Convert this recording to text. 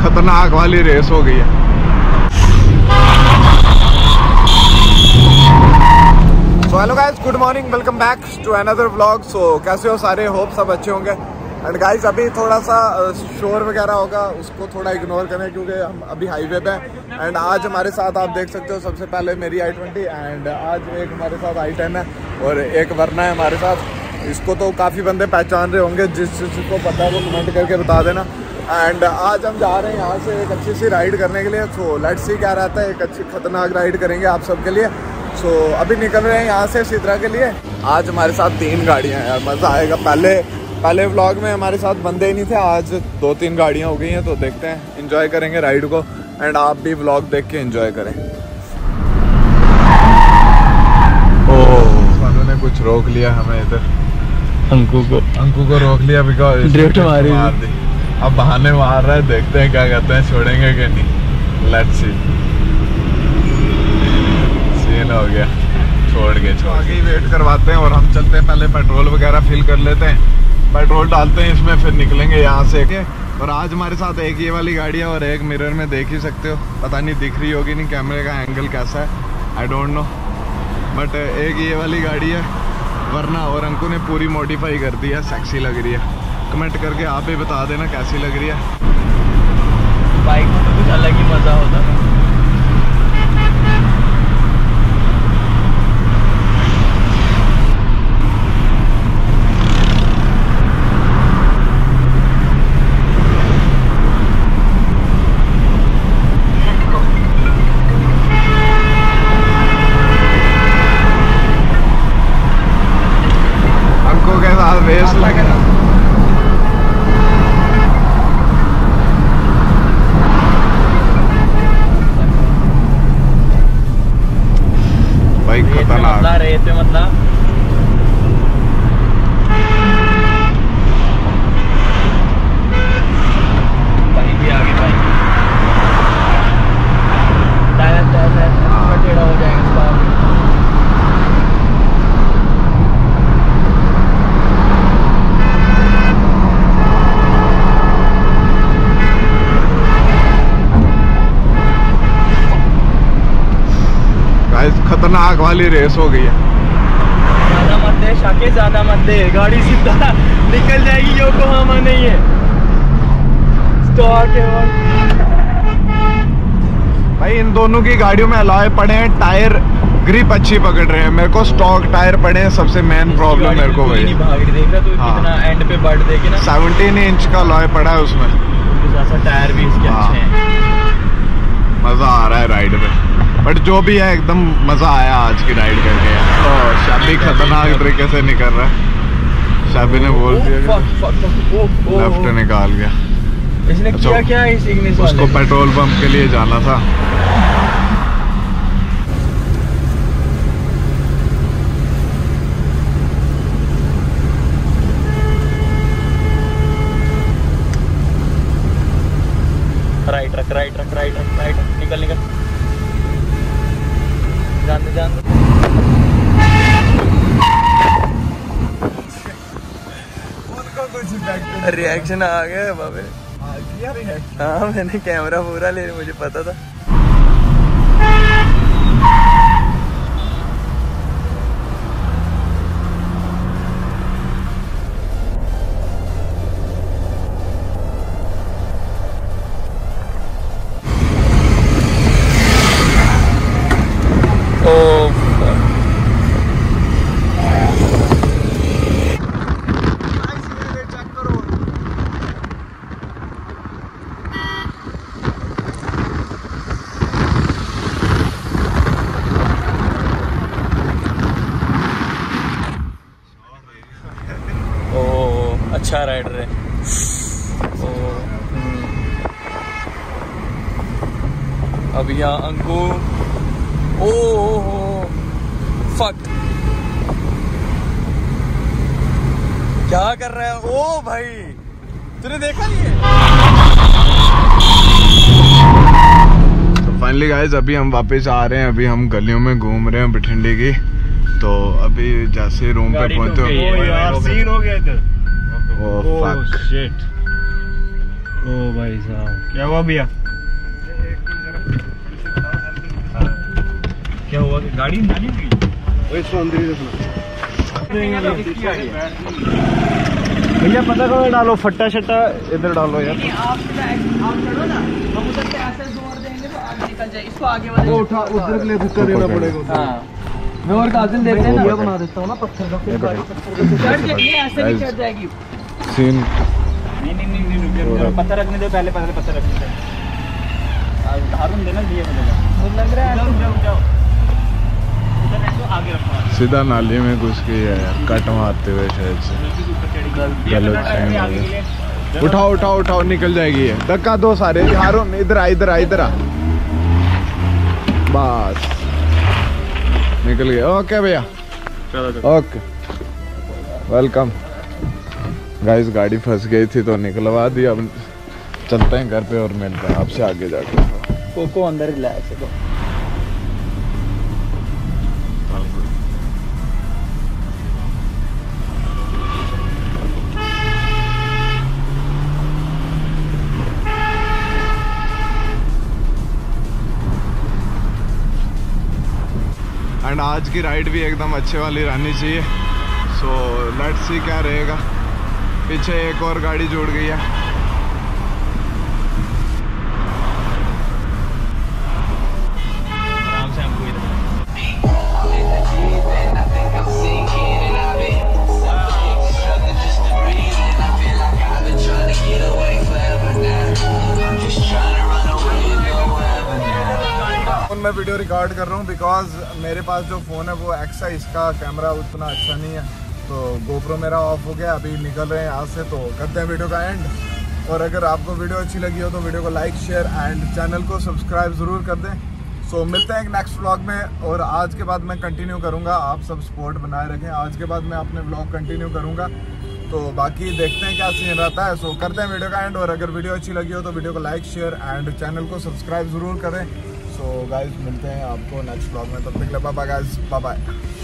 खतरनाक वाली रेस हो गई है। So hello guys, good morning, welcome back to another vlog. So कैसे हो सारे, होप सब अच्छे होंगे। एंड गाइस अभी थोड़ा सा शोर वगैरह होगा, उसको थोड़ा इग्नोर करें क्योंकि हम अभी हाईवे पे हैं। एंड आज हमारे साथ आप देख सकते हो सबसे पहले मेरी i20 एंड आज एक हमारे साथ i10 है और एक वरना है हमारे साथ। इसको तो काफ़ी बंदे पहचान रहे होंगे, जिसको पता है वो कमेंट करके बता देना। एंड आज हम जा रहे हैं यहाँ से एक अच्छी सी राइड करने के लिए। सो लेट्स सी क्या रहता है, एक अच्छी खतरनाक राइड करेंगे आप सबके लिए। सो अभी निकल रहे हैं यहाँ से सिद्रा के लिए। आज हमारे साथ 3 गाड़ियाँ हैं यार, मज़ा आएगा। पहले व्लॉग में हमारे साथ बंदे ही नहीं थे, आज 2-3 गाड़ियाँ हो गई हैं। तो देखते हैं, एंजॉय करेंगे राइड को एंड आप भी व्लॉग देख के एंजॉय करें। ओह उन्होंने कुछ रोक लिया हमें इधर, अंकु को रोक लिया बिकॉज ड्रिफ्ट मार दी। अब बहाने मार रहा है, देखते हैं क्या कहते हैं, छोड़ेंगे कि नहीं। लेट्स सी, सीन हो गया, छोड़ के आगे ही वेट करवाते हैं और हम चलते हैं। पहले पेट्रोल वगैरह फिल कर लेते हैं, पेट्रोल डालते हैं इसमें, फिर निकलेंगे यहाँ से के। और आज हमारे साथ एक ये वाली गाड़ी है और एक मिरर में देख ही सकते हो, पता नहीं दिख रही होगी नहीं, कैमरे का एंगल कैसा है आई डोंट नो, बट एक ये वाली गाड़ी है वरना। और अंकु ने पूरी मॉडिफाई कर दी है, सेक्सी लग रही है। कमेंट करके आप भी बता देना कैसी लग रही है। बाइक में तो कुछ अलग ही मज़ा होता है। अंकु के साथ रेस लगे भाई, खतरनाक रेत पे मतलब भाई भी आगे भाई टेढ़ा हो जाएगा इसका। खतरनाक वाली रेस हो गई है। ज्यादा मत दे शाके, ज्यादा मत दे, गाड़ी सीधा निकल जाएगी। योकोहामा नहीं है, स्टॉक है भाई। इन दोनों की गाड़ियों में अलॉय पड़े हैं, टायर ग्रिप अच्छी पकड़ रहे हैं। मेरे को स्टॉक टायर पड़े हैं, सबसे मेन प्रॉब्लम मेरे को वही। भाग रही देख रहा तू, कितना एंड पे बढ़ देखे ना, 17 इंच का अलॉय पड़ा है उसमें, टायर भी इसके अच्छे हैं। मजा आ रहा है राइड में, बट जो भी है एकदम मजा आया आज की राइड करके यार। तो शाबी खतरनाक तरीके से निकल रहा है। शाबी ने बोल दिया लेफ्ट निकाल गया। इसने किया क्या इस इग्निस वाले? उसको पेट्रोल पंप के लिए जाना था। राइट रख, निकल जान दे। उनको कुछ रिएक्शन आ गया बाबे। हाँ मैंने कैमरा पूरा ले, मुझे पता था। अच्छा राइडर है। अब यहाँ अंकु, ओ फक, क्या कर रहा है? ओ भाई तूने देखा नहीं है? तो फाइनली गाइस अभी हम वापस आ रहे हैं। अभी हम गलियों में घूम रहे हैं बठिंडे की। तो अभी जैसे रूम पे पहुंचे, सीन हो गया इधर। ओह फक, ओ भाई साहब क्या हुआ भैया? क्या हुआ? गाड़ी नाली में भैया पता करो डालो फट्टा शट्टा इधर डालो यार। आप चढ़ो ना, हम उधर से ऐसे जोर देंगे तो आगे निकल जाए। इसको आगे वाले उठा उधर के लिए धक्का देना पड़ेगा। हाँ मैं और काजल देते हैं ना, बना देता हूँ ना पत्थर का, फिर गाड़ी चढ़ जाएगी, ऐसे नहीं चढ़ जाएगी सीन। नहीं पत्थर रखने दो पहले, पत्थर रखने दो। हारून देना दिए लग रहा है आगे रखो। सीधा नाली में घुस गई है यार, कट मारते हुए शायद से। गलत टाइम हो गया। उठाओ उठाओ उठाओ, निकल जाएगी ये। धक्का दो सारे। हारून इधर आ, इधर आ, इधर आ। बस निकल गया। ओके भैया, ओके वेलकम। गाइस गाड़ी फंस गई थी तो निकलवा दी। अब चलते हैं घर पे और मिलते हैं आपसे आगे जाके। कोको अंदर लाया चलो। एंड आज की राइड भी एकदम अच्छे वाली रहनी चाहिए। सो लेट्स सी क्या रहेगा। पीछे एक और गाड़ी जुड़ गई है। आराम से हमको इधर मैं वीडियो रिकॉर्ड कर रहा हूँ बिकॉज मेरे पास जो फ़ोन है वो एक्स है, इसका कैमरा उतना अच्छा नहीं है। तो गोप्रो मेरा ऑफ हो गया, अभी निकल रहे हैं यहाँ से। तो करते हैं वीडियो का एंड। और अगर आपको वीडियो अच्छी लगी हो तो वीडियो को लाइक शेयर एंड चैनल को सब्सक्राइब ज़रूर कर दें। सो मिलते हैं एक नेक्स्ट व्लॉग में। और आज के बाद मैं कंटिन्यू करूँगा, आप सब सपोर्ट बनाए रखें। आज के बाद मैं अपने व्लॉग कंटिन्यू करूँगा। तो बाकी देखते हैं क्या सीन रहता है। सो करते हैं वीडियो का एंड। और अगर वीडियो अच्छी लगी हो तो वीडियो को लाइक शेयर एंड चैनल को सब्सक्राइब ज़रूर करें। सो गाइस मिलते हैं आपको नेक्स्ट व्लॉग में। तब तक bye bye guys, bye bye.